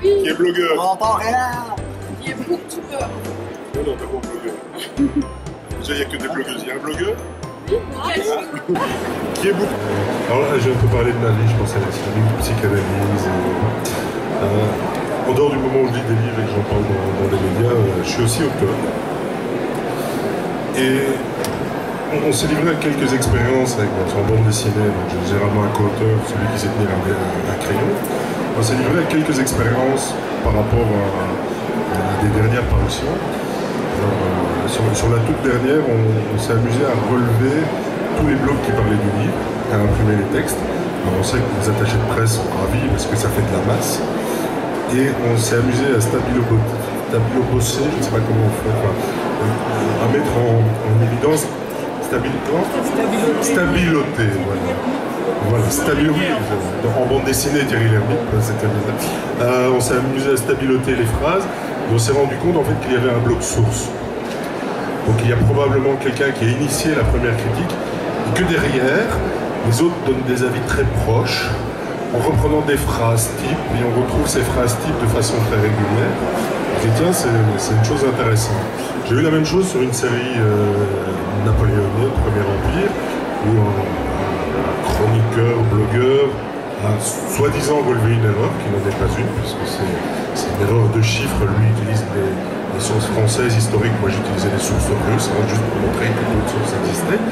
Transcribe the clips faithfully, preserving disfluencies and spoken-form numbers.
Oui. Qui est blogueur. On n'entend rien. Qui est booktubeur. Non, non, d'abord blogueur. Déjà, il n'y a que des blogueuses. Il y a un blogueur. Oui, ah. Qui est beaucoup. Alors là, j'ai un peu parlé de ma vie, je pense à la psychanalyse. Euh, euh, en dehors du moment où je lis des livres et que j'en parle dans, dans les médias, euh, je suis aussi auteur. Et on, on s'est livré à quelques expériences avec en bande dessinée, donc j'ai généralement un co-auteur, celui qui sait tenir un, un crayon. On s'est livré à quelques expériences par rapport à, à des dernières parutions. Alors, euh, sur, sur la toute dernière, on, on s'est amusé à relever tous les blogs qui parlaient du livre, à imprimer les textes. Alors, on sait que les attachés de presse sont ravis parce que ça fait de la masse. Et on s'est amusé à stabilo-bosser, je ne sais pas comment on fait, enfin, à mettre en, en évidence stabiloter. Stabiloter, voilà. Voilà, stabiloter. En bande dessinée, Thierry Lhermitte, c'était euh, on s'est amusé à stabiloter les phrases. Et on s'est rendu compte en fait qu'il y avait un bloc source. Donc il y a probablement quelqu'un qui a initié la première critique, et que derrière, les autres donnent des avis très proches, en reprenant des phrases types, et on retrouve ces phrases types de façon très régulière. Je dis tiens, c'est une chose intéressante. J'ai eu la même chose sur une série euh, napoléonienne, Premier Empire, où un, un chroniqueur, blogueur, a soi-disant relevé une erreur, qui n'en est pas une, puisque c'est une erreur de chiffres. Lui utilise les, les sources françaises historiques, moi j'utilisais les sources russes, hein, juste pour montrer que d'autres sources existaient.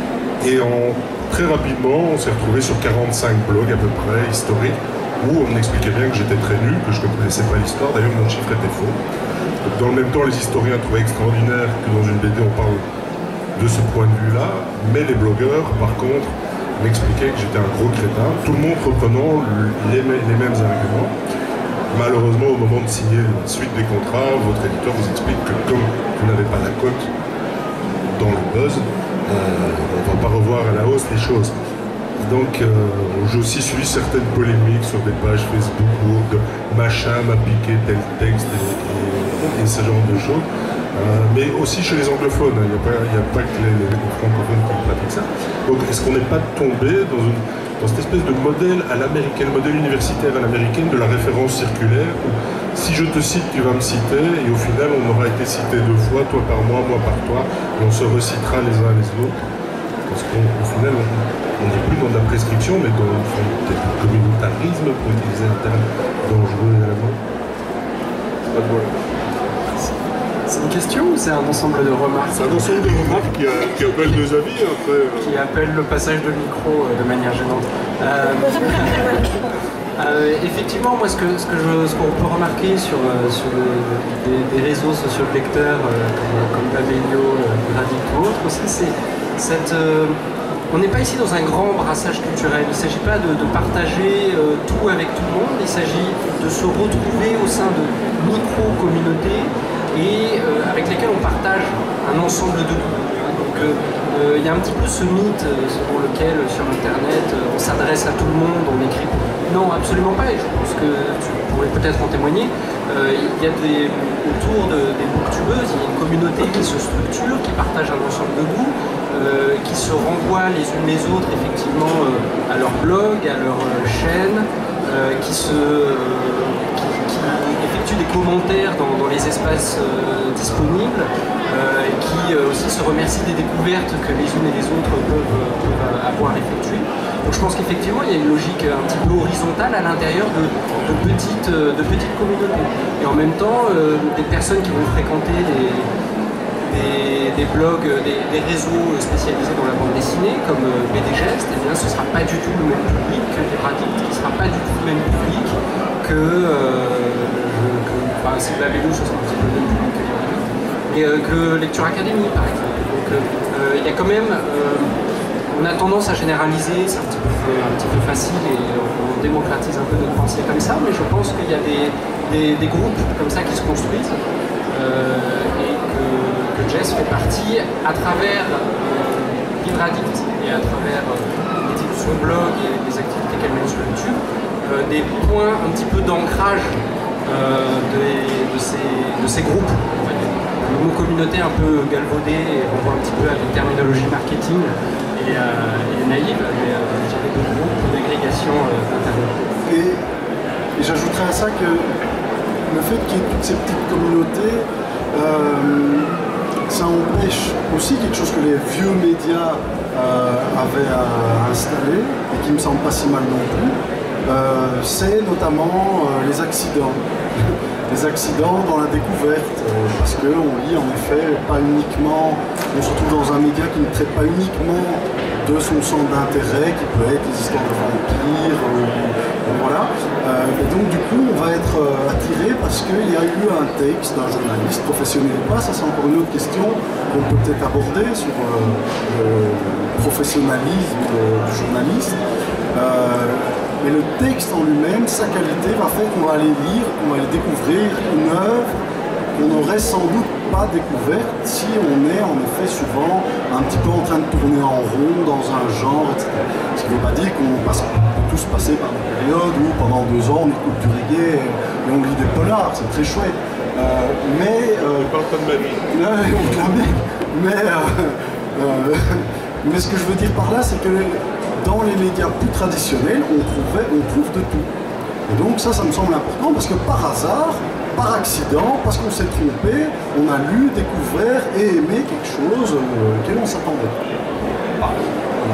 Et en, très rapidement, on s'est retrouvé sur quarante-cinq blogs à peu près, historiques, où on m'expliquait bien que j'étais très nul, que je ne connaissais pas l'histoire, d'ailleurs mon chiffre était faux. Donc, dans le même temps, les historiens trouvaient extraordinaire que dans une B D on parle de ce point de vue-là, mais les blogueurs, par contre, m'expliquait que j'étais un gros crétin, tout le monde reprenant les, les mêmes arguments. Malheureusement, au moment de signer la suite des contrats, votre éditeur vous explique que comme vous n'avez pas la cote dans le buzz, euh, on ne va pas revoir à la hausse les choses. Donc euh, j'ai aussi suivi certaines polémiques sur des pages Facebook où de machin m'a piqué tel texte et, et, et ce genre de choses. Euh, mais aussi chez les anglophones, il n'y a, a pas que les, les francophones qui pratiquent ça. Donc est-ce qu'on n'est pas tombé dans, une, dans cette espèce de modèle à l'américaine, modèle universitaire à l'américaine de la référence circulaire, où si je te cite, tu vas me citer, et au final on aura été cité deux fois, toi par moi, moi par toi, et on se recitera les uns les autres. Parce qu'au final, on n'est plus dans de la prescription, mais dans une forme de communautarisme, pour utiliser un terme dangereux également. C'est pas de moi. C'est une question ou c'est un ensemble de remarques? C'est un ensemble de remarques qui, a, qui appellent des avis après. Euh... Qui appellent le passage de micro euh, de manière gênante. Euh, euh, effectivement, moi ce que ce que je, ce qu'on peut remarquer sur, euh, sur le, des, des réseaux sociaux de lecteurs euh, comme, comme Babelio, euh, Radic ou autres aussi, c'est cette. Euh, on n'est pas ici dans un grand brassage culturel. Il ne s'agit pas de, de partager euh, tout avec tout le monde. Il s'agit de se retrouver au sein de micro-communautés et euh, avec lesquels on partage un ensemble de goûts. Donc il euh, euh, y a un petit peu ce mythe euh, selon lequel euh, sur internet euh, on s'adresse à tout le monde, on écrit. Non, absolument pas, et je pense que tu pourrais peut-être en témoigner. Il euh, y a des, autour de, des booktubeuses, il y a une communauté qui se structure, qui partage un ensemble de goûts, euh, qui se renvoient les unes les autres effectivement euh, à leur blog, à leur euh, chaîne, euh, qui se euh, des commentaires dans, dans les espaces euh, disponibles euh, et qui euh, aussi se remercient des découvertes que les unes et les autres peuvent, euh, peuvent avoir effectuées. Donc je pense qu'effectivement il y a une logique un petit peu horizontale à l'intérieur de, de, petites, de petites communautés. Et en même temps, euh, des personnes qui vont fréquenter des, des, des blogs, des, des réseaux spécialisés dans la bande dessinée, comme euh, B D Gest, eh bien, ce ne sera pas du tout le même public que des Radic, qui ne sera pas du tout le même public que... Euh, Enfin, c'est de la vélo, ce sera un petit peu le même public que et euh, que Lecture Academy par exemple. Donc il euh, y a quand même, euh, on a tendance à généraliser, c'est un petit peu, un petit peu facile et on démocratise un peu notre pensée comme ça, mais je pense qu'il y a des, des, des groupes comme ça qui se construisent euh, et que, que Jess fait partie à travers euh, Livre Addict et à travers euh, son blog et les activités qu'elle mène sur YouTube, euh, des points un petit peu d'ancrage Euh, de, de, ces, de ces groupes. En fait. Le mot communauté un peu galvaudé, et on voit un petit peu à une terminologie marketing et, euh, et naïve, mais euh, j'avais deux groupes d'agrégation euh, d'Internet. Et, et j'ajouterais à ça que le fait qu'il y ait toutes ces petites communautés, euh, ça empêche aussi quelque chose que les vieux médias euh, avaient euh, installé, et qui me semble pas si mal non plus, euh, c'est notamment euh, les accidents. Les accidents dans la découverte, euh, parce qu'on lit en effet pas uniquement, on se retrouve dans un média qui ne traite pas uniquement de son centre d'intérêt, qui peut être les histoires de vampires, euh, voilà. Euh, et donc du coup on va être euh, attiré parce qu'il y a eu un texte d'un journaliste, professionnel ou pas, ça c'est encore une autre question qu'on peut peut-être aborder sur euh, le professionnalisme euh, du journaliste. Euh, Mais le texte en lui-même, sa qualité va faire qu'on va aller lire, qu'on va aller découvrir une œuvre qu'on n'aurait sans doute pas découverte si on est en effet souvent un petit peu en train de tourner en rond dans un genre, et cetera. Ce qui ne veut pas dire qu'on passe, peut tous passer par des périodes où pendant deux ans on écoute du reggae et on lit des polars, c'est très chouette. Euh, mais... Euh, pas de ma vie. Mais, euh, euh, mais ce que je veux dire par là, c'est que dans les médias plus traditionnels, on, trouvait, on trouve de tout. Et donc ça, ça me semble important parce que par hasard, par accident, parce qu'on s'est trompé, on a lu, découvert et aimé quelque chose euh, auquel on s'attendait. Ah, voilà.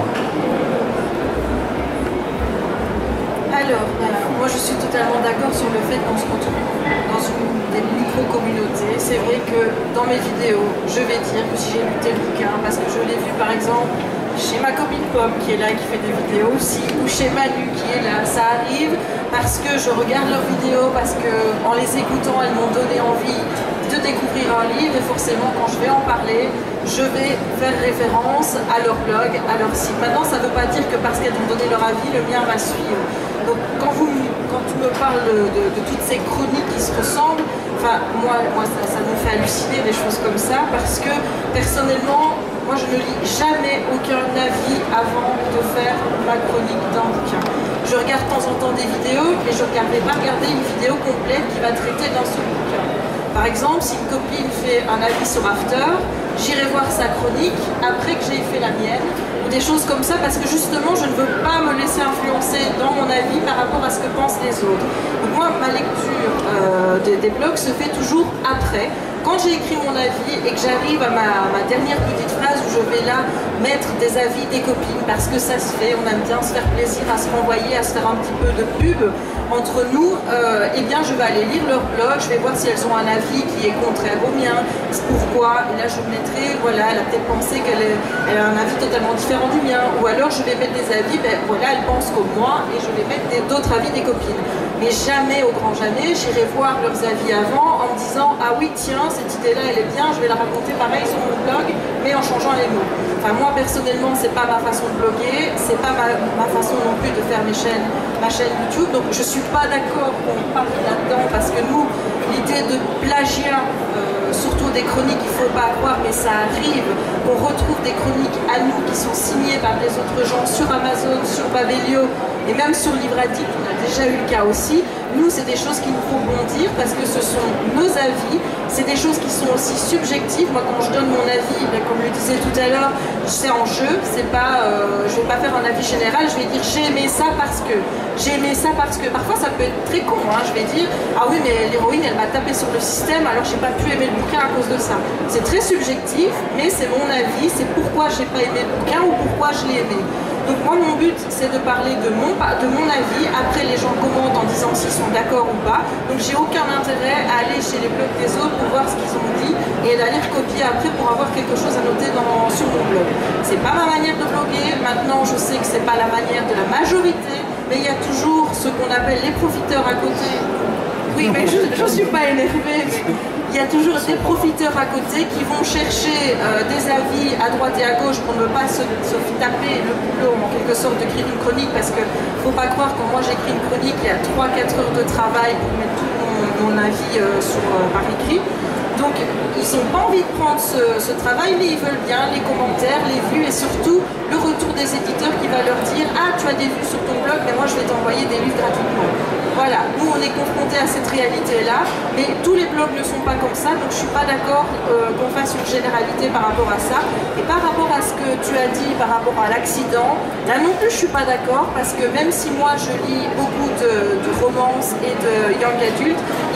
Alors, euh, moi je suis totalement d'accord sur le fait qu'on se retrouve dans une des micro-communautés. C'est vrai que dans mes vidéos, je vais dire que si j'ai lu tel bouquin, parce que je l'ai vu par exemple chez ma copine Pomme qui est là et qui fait des vidéos aussi, ou chez Manu qui est là, ça arrive parce que je regarde leurs vidéos, parce qu'en les écoutant, elles m'ont donné envie de découvrir un livre, et forcément quand je vais en parler, je vais faire référence à leur blog, à leur site. Maintenant, ça ne veut pas dire que parce qu'elles m'ont donné leur avis, le mien va suivre. Donc quand, vous, quand tu me parles de, de, de toutes ces chroniques qui se ressemblent, enfin, moi, moi ça, ça me fait halluciner des choses comme ça, parce que personnellement, moi je ne lis jamais aucun avis avant de faire ma chronique d'un bouquin. Je regarde de temps en temps des vidéos, mais je ne vais pas regarder une vidéo complète qui va traiter d'un seul bouquin. Par exemple, si une copine fait un avis sur After, j'irai voir sa chronique après que j'ai fait la mienne, ou des choses comme ça, parce que justement je ne veux pas me laisser influencer dans mon avis par rapport à ce que pensent les autres. Donc moi, ma lecture euh, des, des blogs se fait toujours après. Quand j'ai écrit mon avis et que j'arrive à ma, ma dernière petite phrase où je vais là mettre des avis des copines, parce que ça se fait, on aime bien se faire plaisir, à se renvoyer, à se faire un petit peu de pub entre nous, euh, eh bien je vais aller lire leur blog, je vais voir si elles ont un avis qui est contraire au mien, c'est pourquoi, et là je mettrai, voilà, elle a peut-être pensé qu'elle a un avis totalement différent du mien, ou alors je vais mettre des avis, ben voilà, elle pense comme moi, et je vais mettre d'autres avis des copines. Mais jamais, au grand jamais, j'irai voir leurs avis avant en me disant « Ah oui, tiens, cette idée-là, elle est bien, je vais la raconter pareil sur mon blog, mais en changeant les mots. » Enfin, moi, personnellement, c'est pas ma façon de bloguer, c'est pas ma, ma façon non plus de faire mes chaînes, ma chaîne YouTube, donc je suis pas d'accord qu'on parle là-dedans, parce que nous, l'idée de plagiat, euh, surtout des chroniques, il faut pas croire, mais ça arrive, on retrouve des chroniques à nous qui sont signées par des autres gens sur Amazon, sur Babelio, et même sur Livre Addict, on a déjà eu le cas aussi. Nous, c'est des choses qu'il nous faut bondir parce que ce sont nos avis, c'est des choses qui sont aussi subjectives. Moi, quand je donne mon avis, ben, comme je le disais tout à l'heure, c'est en jeu, c'est pas, euh, je vais pas faire un avis général, je vais dire j'ai aimé ça parce que, j'ai aimé ça parce que, parfois ça peut être très con, hein, je vais dire ah oui mais l'héroïne elle m'a tapé sur le système alors j'ai pas pu aimer le bouquin à cause de ça. C'est très subjectif, mais c'est mon avis, c'est pourquoi j'ai pas aimé le bouquin ou pourquoi je l'ai aimé. Donc moi mon but c'est de parler de mon, de mon avis, après les gens commentent en disant s'ils sont d'accord ou pas, donc j'ai aucun intérêt à aller chez les blogs des autres pour voir ce qu'ils ont dit et d'aller recopier après pour avoir quelque chose à noter dans, sur mon blog. C'est pas ma manière de bloguer, maintenant je sais que c'est pas la manière de la majorité, mais il y a toujours ce qu'on appelle les profiteurs à côté. Oui mais je ne suis pas énervée, mais il y a toujours des profiteurs à côté qui vont chercher euh, des avis à droite et à gauche pour ne pas se, se taper le boulot en quelque sorte d'écrire une chronique, parce que faut pas croire que quand moi j'écris une chronique il y a trois quatre heures de travail pour mettre tout mon, mon avis euh, sur, euh, par écrit. Donc ils n'ont pas envie de prendre ce, ce travail, mais ils veulent bien les commentaires, les vues et surtout le retour des éditeurs qui va leur dire « Ah, tu as des vues sur ton blog, mais moi je vais t'envoyer des livres gratuitement. » Voilà, nous on est confrontés à cette réalité-là, mais tous les blogs ne sont pas comme ça, donc je ne suis pas d'accord euh, qu'on fasse une généralité par rapport à ça. Et par rapport à ce que tu as dit par rapport à l'accident, là non plus je ne suis pas d'accord, parce que même si moi je lis beaucoup de, de romances et de young adultes,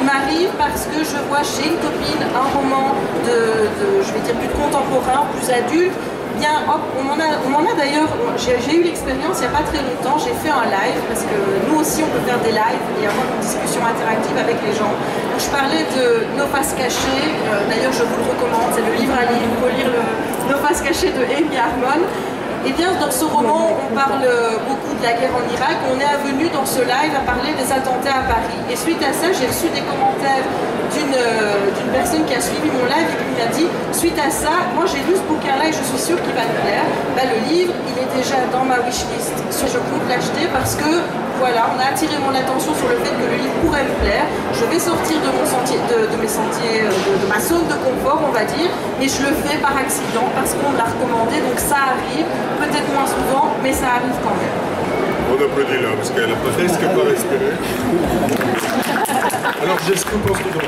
Il m'arrive parce que je vois chez une copine un roman de, de je vais dire, plus contemporain, plus adulte. Bien, hop, on m'en a, on m'en a d'ailleurs, j'ai eu l'expérience il n'y a pas très longtemps, j'ai fait un live, parce que nous aussi on peut faire des lives et avoir une discussion interactive avec les gens. Donc, je parlais de Nos faces cachées, euh, d'ailleurs je vous le recommande, c'est le livre à lire, il faut lire le Nos faces cachées de Amy Harmon. Et bien dans ce roman, on parle beaucoup de la guerre en Irak, on est venu dans ce live à parler des attentats à Paris. Et suite à ça, j'ai reçu des commentaires d'une euh, d'une personne qui a suivi mon live et qui m'a dit, suite à ça, moi j'ai lu ce bouquin-là et je suis sûre qu'il va me plaire. Ben, le livre, il est déjà dans ma wishlist, si je compte l'acheter parce que voilà, on a attiré mon attention sur le fait que le livre pourrait me plaire. Je vais sortir de, mon sentier, de, de mes sentiers, de, de ma zone de confort, on va dire, mais je le fais par accident parce qu'on me l'a recommandé, donc ça arrive, peut-être moins souvent, mais ça arrive quand même. On applaudit là, parce qu'elle a presque pas respiré. Alors, qu'est-ce que pense dedans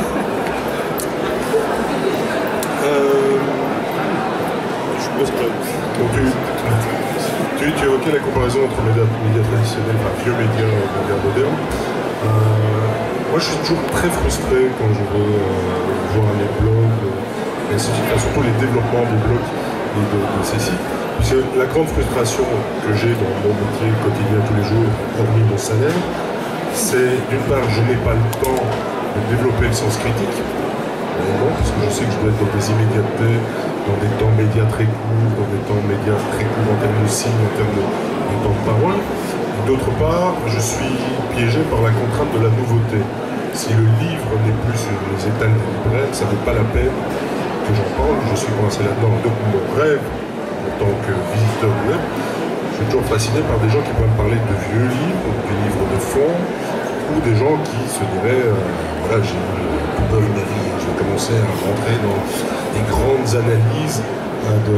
euh, Je pense que... Donc, tu, tu, tu évoquais la comparaison entre médias, médias traditionnels, enfin vieux médias et médias modernes. Euh, moi, je suis toujours très frustré quand je veux euh, voir les blogs, euh, et enfin, surtout les développements des blogs et de, de ces sites. Puisque la grande frustration que j'ai dans mon métier quotidien tous les jours, hormis mon salaire, c'est d'une part, je n'ai pas le temps de développer le sens critique, non, parce que je sais que je dois être dans des immédiatetés, dans des temps médias très courts, dans des temps médias très courts en termes de signes, en termes de, de temps de parole. D'autre part, je suis piégé par la contrainte de la nouveauté. Si le livre n'est plus sur les étals des libraires, ça ne vaut pas la peine que j'en parle, je suis coincé là-dedans. Donc mon rêve, en tant que visiteur web, je suis toujours fasciné par des gens qui peuvent me parler de vieux livres, des livres de fond, ou des gens qui se diraient, euh, voilà, j'ai une bonne mairie, je vais commencer à rentrer dans des grandes analyses hein, de,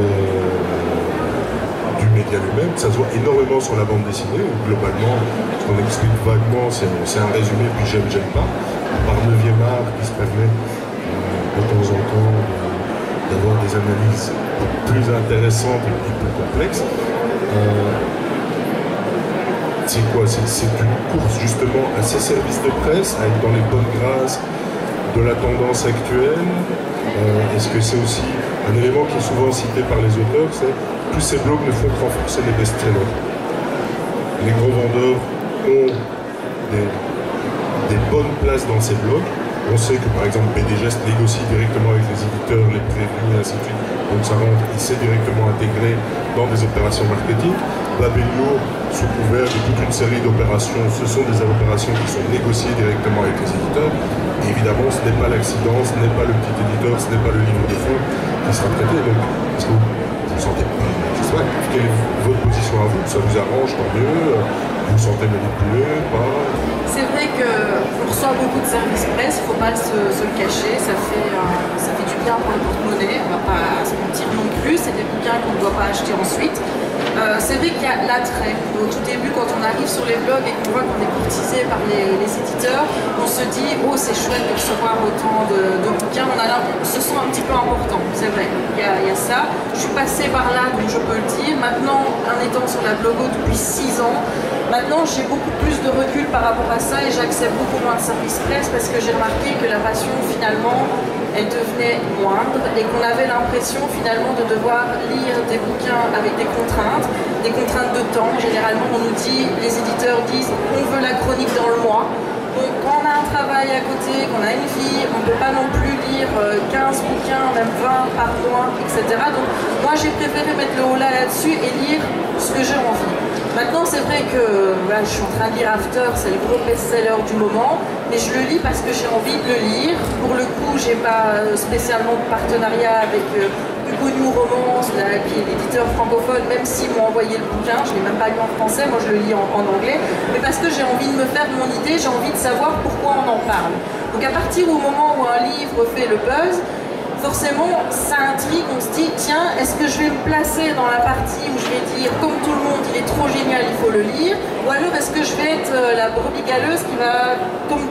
du média lui-même. Ça se voit énormément sur la bande dessinée, où globalement, ce qu'on explique vaguement, c'est un résumé, puis j'aime, j'aime pas, par neuvième art qui se permet euh, de temps en temps d'avoir des analyses plus intéressantes et plus complexes. Euh, c'est quoi? C'est une course justement à ces services de presse, à être dans les bonnes grâces de la tendance actuelle. Euh, Est-ce que c'est aussi un élément qui est souvent cité par les auteurs, c'est tous ces blogs ne font que renforcer les best-sellers. Les gros vendeurs ont des, des bonnes places dans ces blogs. On sait que par exemple B D Gest négocie directement avec les éditeurs, les prévenus et ainsi de suite. Donc ça rentre, il s'est directement intégré dans des opérations marketing. Babelio, sous couvert de toute une série d'opérations, ce sont des opérations qui sont négociées directement avec les éditeurs. Et évidemment, ce n'est pas l'accident, ce n'est pas le petit éditeur, ce n'est pas le livre de fond qui sera traité. Donc, est-ce que vous vous sentez pas, je sais pas, quelle est votre position à vous? Ça vous arrange, tant mieux? Vous vous sentez manipulé, pas? C'est vrai qu'on reçoit beaucoup de services presse, il ne faut pas se, se le cacher, ça fait, euh, ça fait du bien pour le porte-monnaie, on ne va pas se mentir non plus, c'est des bouquins qu'on ne doit pas acheter ensuite. Euh, c'est vrai qu'il y a l'attrait. Au tout début, quand on arrive sur les blogs et qu'on voit qu'on est courtisé par les, les éditeurs, on se dit « Oh, c'est chouette de recevoir autant de, de bouquins », on, a, on se sent un petit peu important, c'est vrai, il y, a, il y a ça. Je suis passée par là, donc je peux le dire. Maintenant, en étant sur la blogo depuis six ans, maintenant j'ai beaucoup plus de recul par rapport à ça et j'accepte beaucoup moins de services presse parce que j'ai remarqué que la passion, finalement, elle devenait moindre et qu'on avait l'impression finalement de devoir lire des bouquins avec des contraintes, des contraintes de temps. Généralement, on nous dit, les éditeurs disent, on veut la chronique dans le mois. Donc, quand on a un travail à côté, qu'on a une vie, on ne peut pas non plus lire quinze bouquins, même vingt par mois, et cetera. Donc, moi, j'ai préféré mettre le holà là-dessus et lire ce que j'ai envie. Maintenant, c'est vrai que là, je suis en train de lire After, c'est le gros best-seller du moment, mais je le lis parce que j'ai envie de le lire. Pour le coup, j'ai pas spécialement de partenariat avec euh, Hugo New Romance, là, qui est l'éditeur francophone, même s'ils m'ont envoyé le bouquin, je ne l'ai même pas lu en français, moi je le lis en, en anglais, mais parce que j'ai envie de me faire mon idée, j'ai envie de savoir pourquoi on en parle. Donc à partir au moment où un livre fait le buzz, forcément, ça intrigue, on se dit, tiens, est-ce que je vais me placer dans la partie où je vais dire, comme tout le monde, il est trop génial, il faut le lire, ou alors est-ce que je vais être euh, la brebis galeuse qui va, comme, qui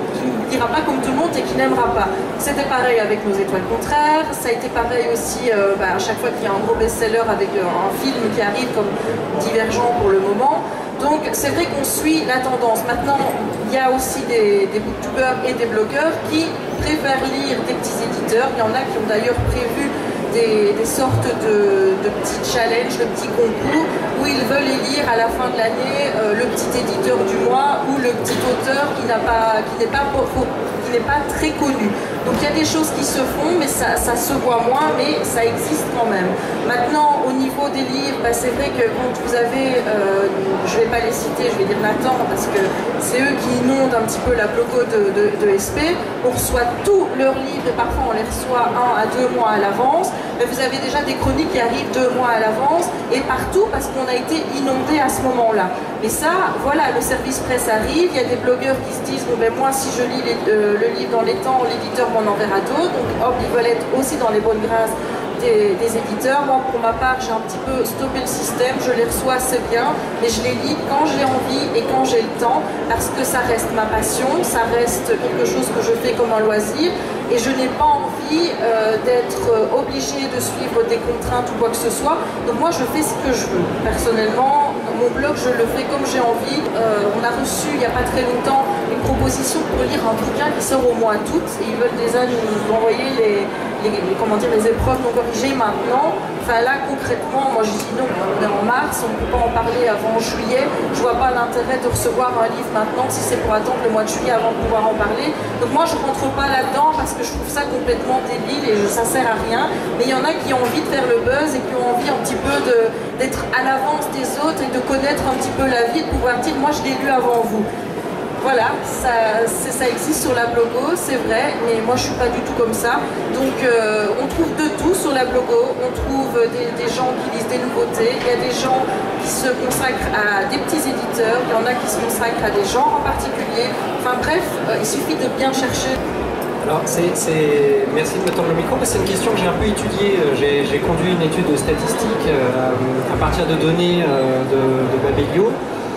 lira pas comme tout le monde et qui n'aimera pas. C'était pareil avec Nos étoiles contraires, ça a été pareil aussi euh, bah, à chaque fois qu'il y a un gros best-seller avec euh, un film qui arrive comme Divergent pour le moment. Donc c'est vrai qu'on suit la tendance. Maintenant, il y a aussi des, des booktubeurs et des blogueurs qui préfèrent lire des petits éditeurs. Il y en a qui ont d'ailleurs prévu Des, des sortes de, de petits challenges, de petits concours où ils veulent élire à la fin de l'année euh, le petit éditeur du mois ou le petit auteur qui n'a pas, qui n'est pas, qui n'est pas très connu. Donc il y a des choses qui se font, mais ça, ça se voit moins, mais ça existe quand même. Maintenant, au niveau des livres, bah, c'est vrai que quand vous avez, euh, je ne vais pas les citer, je vais dire Nathan, parce que c'est eux qui inondent un petit peu la bloco de, de, de S P. On reçoit tous leurs livres et parfois on les reçoit un à deux mois à l'avance. Mais vous avez déjà des chroniques qui arrivent deux mois à l'avance et partout parce qu'on a été inondé à ce moment-là. Mais ça, voilà, le service presse arrive, il y a des blogueurs qui se disent bon ben moi si je lis les, euh, le livre dans les temps, l'éditeur m'en enverra d'autres. Donc hop, ils veulent être aussi dans les bonnes grâces des, des éditeurs. Moi pour ma part, j'ai un petit peu stoppé le système, je les reçois, c'est bien, mais je les lis quand j'ai envie et quand j'ai le temps, parce que ça reste ma passion, ça reste quelque chose que je fais comme un loisir. Et je n'ai pas envie euh, d'être obligée de suivre des contraintes ou quoi que ce soit. Donc moi je fais ce que je veux. Personnellement, mon blog je le fais comme j'ai envie. Euh, on a reçu il n'y a pas très longtemps une proposition pour lire un bouquin qui sort au mois d'août. Et ils veulent déjà nous envoyer les, les, les, comment dire, les épreuves non corrigées maintenant. Enfin là concrètement, moi je dis non, on est en mars, on ne peut pas en parler avant juillet. Je vois pas l'intérêt de recevoir un livre maintenant si c'est pour attendre le mois de juillet avant de pouvoir en parler. Donc moi je rentre pas là-dedans parce que je trouve ça complètement débile et je, ça sert à rien. Mais il y en a qui ont envie de faire le buzz et qui ont envie un petit peu d'être à l'avance des autres et de connaître un petit peu la vie, de pouvoir dire moi je l'ai lu avant vous. Voilà, ça, ça existe sur la blogo, c'est vrai, mais moi je suis pas du tout comme ça. Donc euh, on trouve de tout sur la blogo, on trouve des, des gens qui lisent des nouveautés, il y a des gens qui se consacrent à des petits éditeurs, il y en a qui se consacrent à des genres en particulier. Enfin bref, euh, il suffit de bien chercher. Alors, c'est, merci de me tendre le micro, mais c'est une question que j'ai un peu étudiée. J'ai conduit une étude statistique euh, à partir de données euh, de, de Babelio.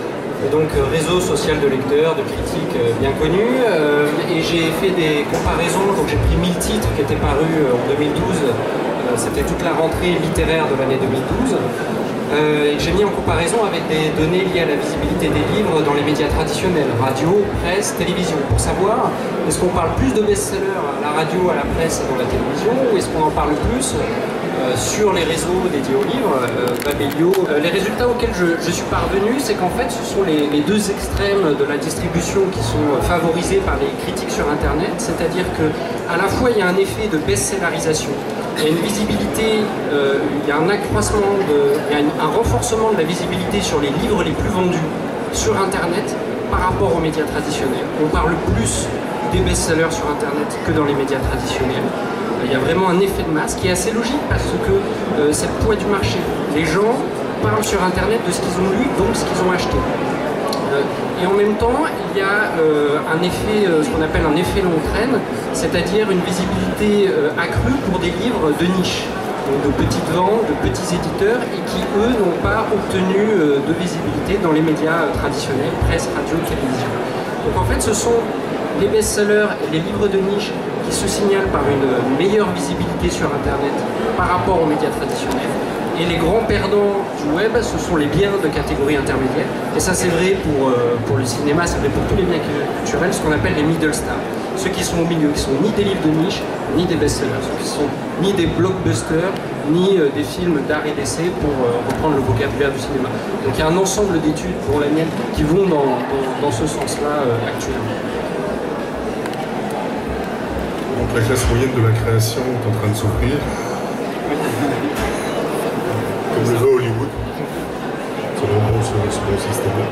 Donc réseau social de lecteurs, de critiques euh, bien connus, euh, et j'ai fait des comparaisons. Donc j'ai pris mille titres qui étaient parus euh, en deux mille douze, euh, c'était toute la rentrée littéraire de l'année deux mille douze, euh, et j'ai mis en comparaison avec des données liées à la visibilité des livres dans les médias traditionnels, radio, presse, télévision, pour savoir est-ce qu'on parle plus de best-sellers à la radio, à la presse et dans la télévision, ou est-ce qu'on en parle plus Euh, sur les réseaux dédiés aux livres, euh, Babelio. Euh, les résultats auxquels je, je suis parvenu, c'est qu'en fait ce sont les, les deux extrêmes de la distribution qui sont favorisés par les critiques sur Internet, c'est-à-dire qu'à la fois il y a un effet de best-sellerisation, il y a une visibilité, euh, il y a un accroissement, de, il y a une, un renforcement de la visibilité sur les livres les plus vendus sur Internet par rapport aux médias traditionnels. On parle plus des best-sellers sur Internet que dans les médias traditionnels. Il y a vraiment un effet de masse qui est assez logique parce que euh, c'est le poids du marché. Les gens parlent sur Internet de ce qu'ils ont lu, donc ce qu'ils ont acheté. Euh, et en même temps, il y a euh, un effet, euh, ce qu'on appelle un effet longue traîne, c'est-à-dire une visibilité euh, accrue pour des livres de niche, donc de petites ventes, de petits éditeurs, et qui, eux, n'ont pas obtenu euh, de visibilité dans les médias euh, traditionnels, presse, radio, télévision. Donc en fait, ce sont les best-sellers et les livres de niche qui se signalent par une meilleure visibilité sur Internet par rapport aux médias traditionnels. Et les grands perdants du web, ce sont les biens de catégorie intermédiaire. Et ça, c'est vrai pour, euh, pour le cinéma, c'est vrai pour tous les biens culturels, ce qu'on appelle les middle stars. Ceux qui sont au milieu, qui sont ni des livres de niche, ni des best-sellers. Ceux qui sont ni des blockbusters, ni euh, des films d'art et d'essai, pour euh, reprendre le vocabulaire du cinéma. Donc il y a un ensemble d'études, pour la mienne, qui vont dans, dans, dans ce sens-là euh, actuellement. Donc la classe moyenne de la création est en train de souffrir. Comme le veut Hollywood. Selon bon, ce, ce bon système-là.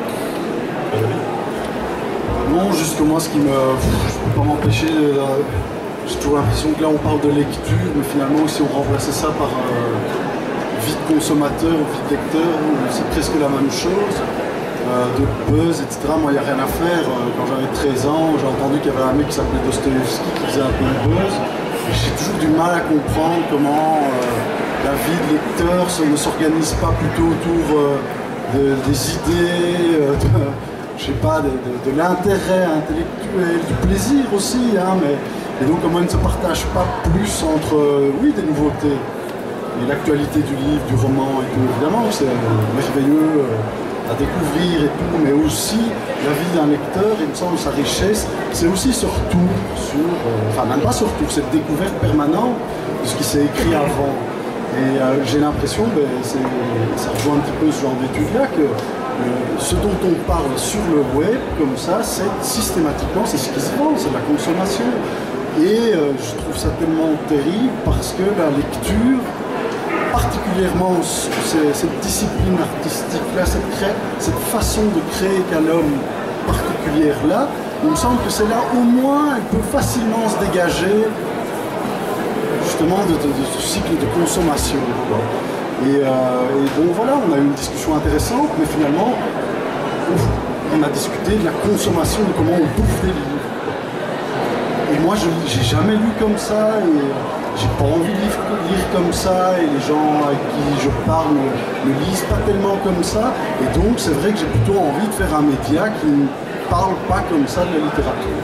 Non, juste que moi, ce qui me... Je peux pas m'empêcher... Euh, j'ai toujours l'impression que là, on parle de lecture, mais finalement, si on remplaçait ça par euh, vie de consommateur ou vie de lecteur, c'est presque la même chose. Euh, de buzz, et cetera. Moi, il n'y a rien à faire. Euh, quand j'avais treize ans, j'ai entendu qu'il y avait un mec qui s'appelait Dostoïevski qui faisait un peu de buzz. J'ai toujours du mal à comprendre comment euh, la vie de lecteur ne s'organise pas plutôt autour euh, de, des idées, euh, de, je sais pas, de, de, de l'intérêt intellectuel, du plaisir aussi, hein, mais et donc comment ils ne se partagent pas plus entre, euh, oui, des nouveautés et l'actualité du livre, du roman et tout. Évidemment, c'est euh, merveilleux euh, à découvrir et tout, mais aussi la vie d'un lecteur, il me semble, sa richesse, c'est aussi surtout sur, euh, enfin même pas surtout, cette découverte permanente de ce qui s'est écrit avant. Et euh, j'ai l'impression, ben, ça rejoint un petit peu ce genre d'études-là, que euh, ce dont on parle sur le web, comme ça, c'est systématiquement, c'est ce qui se vend, c'est la consommation. Et euh, je trouve ça tellement terrible parce que la lecture, particulièrement cette discipline artistique-là, cette, cette façon de créer qu'a l'homme particulière-là, il me semble que c'est là au moins elle peut facilement se dégager justement de, de, de ce cycle de consommation. Quoi. Et, euh, et bon voilà, on a eu une discussion intéressante, mais finalement, ouf, on a discuté de la consommation, de comment on bouffe des livres. Et moi, je n'ai jamais lu comme ça, et j'ai pas envie de lire, lire comme ça, et les gens avec qui je parle ne, ne lisent pas tellement comme ça. Et donc, c'est vrai que j'ai plutôt envie de faire un média qui ne parle pas comme ça de la littérature.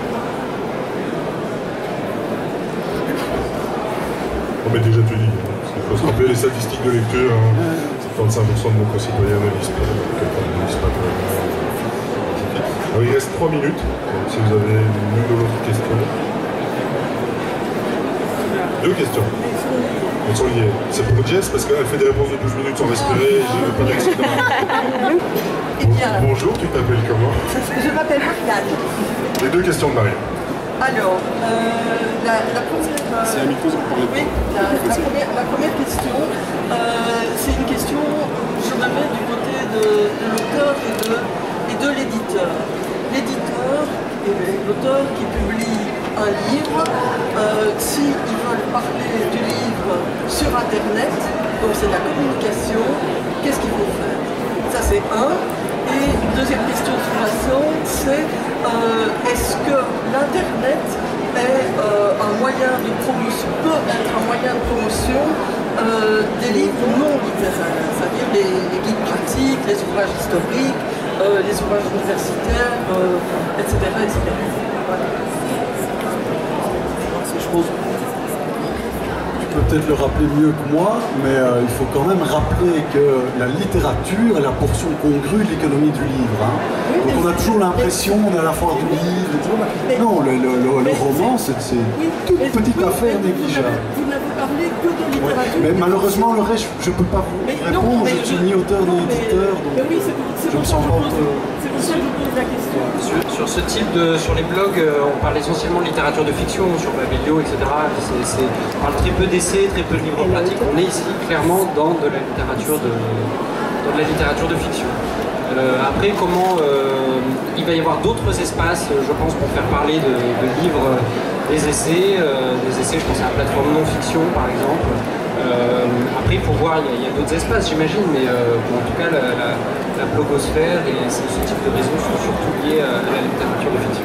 On met déjà tout dit. Il faut se rappeler les statistiques de lecture. Hein. cinquante-cinq pour cent de nos concitoyens ne lisent pas. Ne lisent pas Alors, il reste trois minutes. Donc, si vous avez une ou l'autre question. Deux questions. Elles sont liées. C'est pour Jess parce qu'elle fait des réponses de douze minutes sans respirer. Je ne veux pas d'accident. Bon, bonjour, tu t'appelles comment? Je m'appelle Marianne. Les deux questions de Marianne. Alors, euh, la, la première... C'est un micro, vous parlez oui, la, la, première, la première question, euh, c'est une question, je me mets du côté de, de l'auteur et de, et de l'éditeur. L'éditeur et l'auteur qui publie un livre, euh, s'ils veulent parler du livre sur Internet, donc c'est la communication, qu'est-ce qu'il faut faire? Ça c'est un. Et deuxième question sous-jacente, c'est euh, est-ce que l'Internet est euh, un moyen de promotion, peut être un moyen de promotion euh, des livres non littéraires, c'est-à-dire les, les guides pratiques, les ouvrages historiques, euh, les ouvrages universitaires, euh, et cetera et cetera. Voilà. Je pense tu peux peut-être le rappeler mieux que moi, mais euh, il faut quand même rappeler que la littérature est la portion congrue de l'économie du livre. Hein. Donc on a toujours l'impression, on est à la foire du livre, et tout. Non, le, le, le, le roman, c'est une toute petite affaire négligeable. Vous n'avez parlé que de littérature. Mais malheureusement, le reste, je ne peux pas vous mais répondre, non, je ne suis ni auteur ni éditeur, donc oui, je me sens pas... C'est pour ça que je vous pose la question. Sur, sur ce type de... sur les blogs, euh, on parle essentiellement de littérature de fiction, sur Babelio, et cetera. C'est, c'est, on parle très peu d'essais, très peu de livres pratiques. On est ici clairement dans de la littérature de, dans de, la littérature de fiction. Euh, après, comment euh, il va y avoir d'autres espaces, je pense, pour faire parler de, de livres, des essais, euh, des essais, je pense à la plateforme non-fiction, par exemple. Euh, après, il faut voir, il y a, a d'autres espaces, j'imagine, mais euh, bon, en tout cas, la, la, la blogosphère et ce, ce type de réseaux sont surtout liés à, à la littérature de fiction.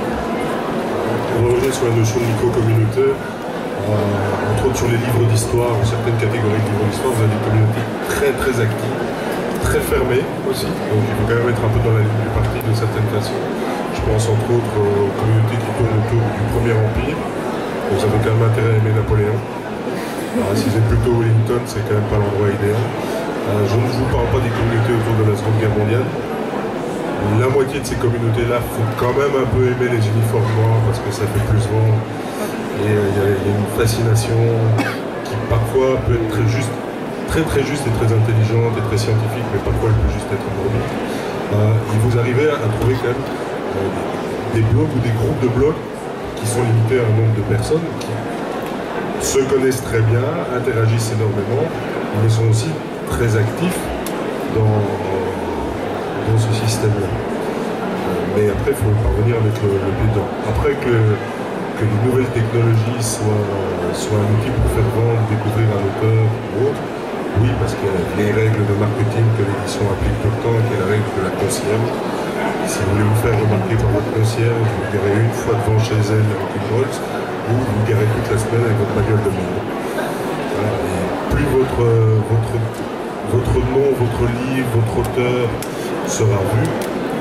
On va revenir sur la notion de micro-communauté. Euh, entre autres sur les livres d'histoire, ou certaines catégories de livres d'histoire, vous avez des communautés très très actives, très fermées aussi, donc il faut quand même être un peu dans la ligne du parti d'une certaine façon. Je pense entre autres aux communautés qui tournent autour du Premier Empire, donc ça fait quand même intérêt à aimer Napoléon. Alors si c'est plutôt Wellington, c'est quand même pas l'endroit idéal. Euh, je ne vous parle pas des communautés autour de la Seconde Guerre mondiale. La moitié de ces communautés-là, il faut quand même un peu aimer les uniformes noirs parce que ça fait plus vendre. Et il euh, y, y a une fascination qui parfois peut être très juste, très très juste et très intelligente et très scientifique, mais parfois elle peut juste être morbide. Euh, et vous arrivez à, à trouver quand même euh, des, des blogs ou des groupes de blogs qui sont limités à un nombre de personnes qui se connaissent très bien, interagissent énormément, mais sont aussi très actifs dans, dans ce système-là. Euh, mais après, il faut parvenir à mettre le, le pied dedans. Après que que les nouvelles technologies soient, soient un outil pour faire vendre, découvrir un auteur ou autre, oui, parce qu'il y a les règles de marketing que l'édition applique tout le temps, qu'il y a la règle de la concierge. Si vous voulez vous faire remarquer par votre concierge, vous le garez une fois devant chez elle avec une Rolls, ou vous le garez toute la semaine avec votre bagnole de monde. Voilà. Et plus votre, votre, votre nom, votre livre, votre auteur sera vu,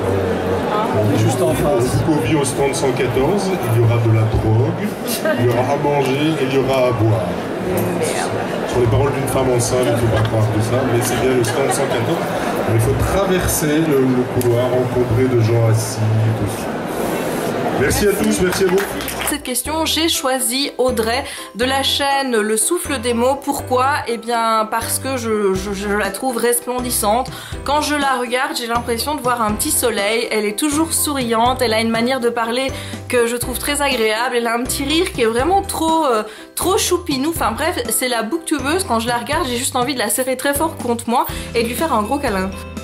On, Juste en face. On vous convie au stand cent quatorze, il y aura de la drogue, il y aura à manger et il y aura à boire. Sur les paroles d'une femme enceinte, il ne faut pas croire tout ça, mais c'est bien le stand cent quatorze. Il faut traverser le, le couloir encombré de gens assis et tout ça. Merci à tous, merci à vous. Cette question, j'ai choisi Audrey de la chaîne Le Souffle des mots. Pourquoi? Eh bien parce que je, je, je la trouve resplendissante. Quand je la regarde, j'ai l'impression de voir un petit soleil. Elle est toujours souriante, elle a une manière de parler que je trouve très agréable. Elle a un petit rire qui est vraiment trop, euh, trop choupinou. Enfin bref, c'est la booktubeuse. Quand je la regarde, j'ai juste envie de la serrer très fort contre moi et de lui faire un gros câlin.